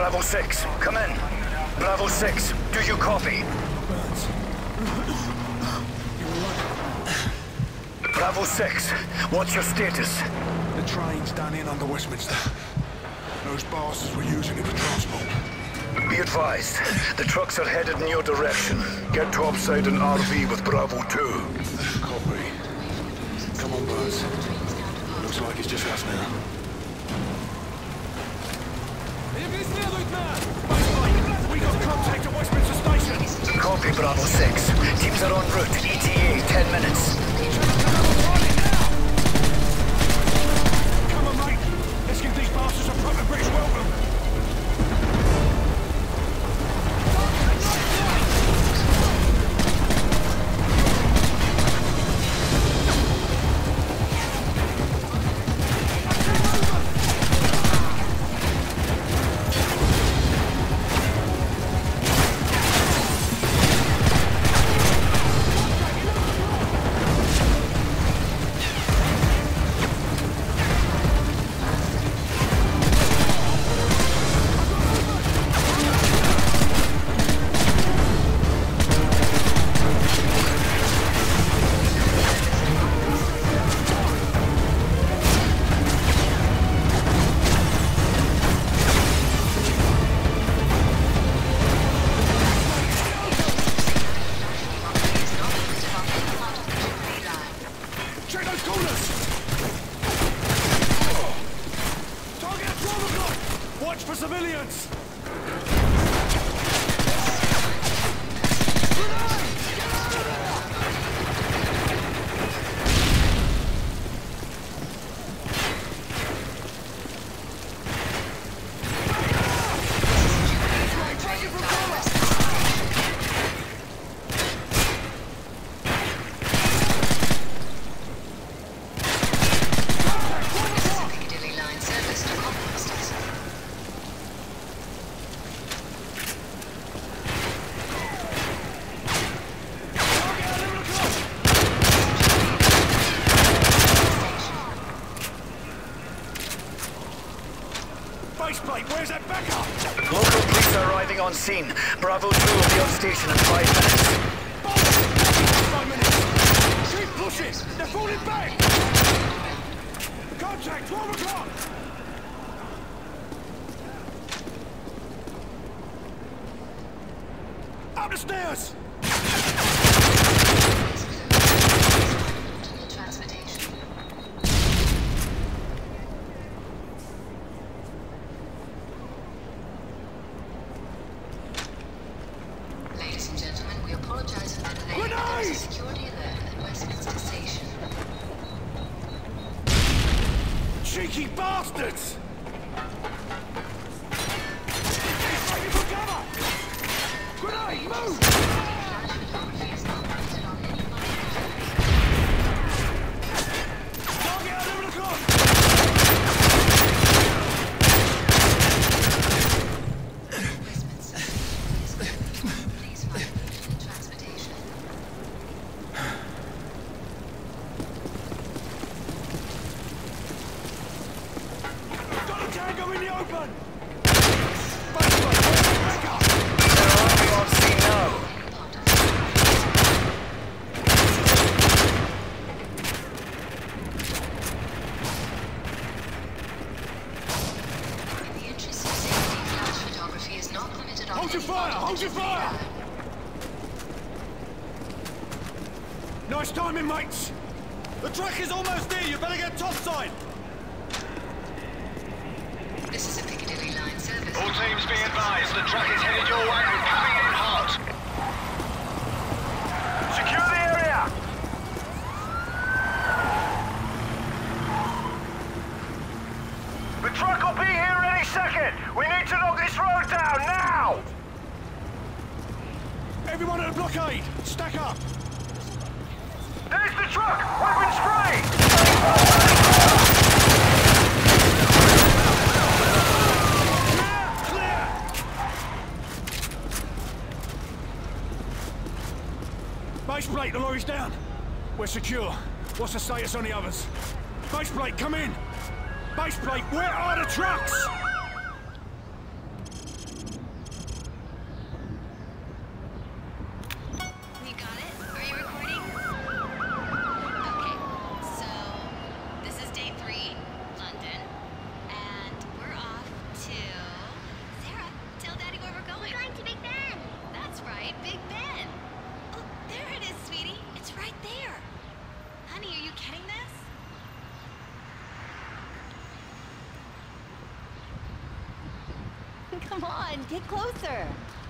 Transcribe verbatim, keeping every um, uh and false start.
Bravo six, come in. Bravo six, do you copy? Bravo six, what's your status? The train's done in under Westminster. Those bastards were using it for transport. Be advised, the trucks are headed in your direction. Get topside in R V with Bravo two. Copy. Come on, Buzz. Looks like it's just us now. We got contact at Westminster Station. Copy, Bravo six. Teams are en route. E T A, ten minutes. Come on, mate. Let's give these bastards a proper British welcome. Watch for civilians! Faceplate, where's that backup? Local police are arriving on scene. Bravo two will be on station in five minutes. Five minutes! Keep pushing! They're falling back! Contact, twelve o'clock! Up the stairs! Ladies and gentlemen, we apologize for the delay. There is a security alert at Westminster Station. Cheeky bastards! He's fighting for cover! Grenade, move! Photography is not permitted on any Target at eleven o'clock! Please find immediate transportation. Got a tango in the open! They're arriving on scene now. In the interest of safety, flash photography is not permitted on Hold your any fire! part of the Hold your fire! debris. Nice timing, mates! The truck is almost there, you better get topside! This is a Piccadilly line service. All teams be advised, the truck is headed your way and coming in hot. Secure the area! The truck will be here any second! We need to knock this road down, now! Everyone at the blockade! Stack up! There's the truck! Weapons free! Clear! Base plate, the lorry's down. We're secure. What's the status on the others? Base plate, come in! Base plate, where are the trucks? Come on, get closer.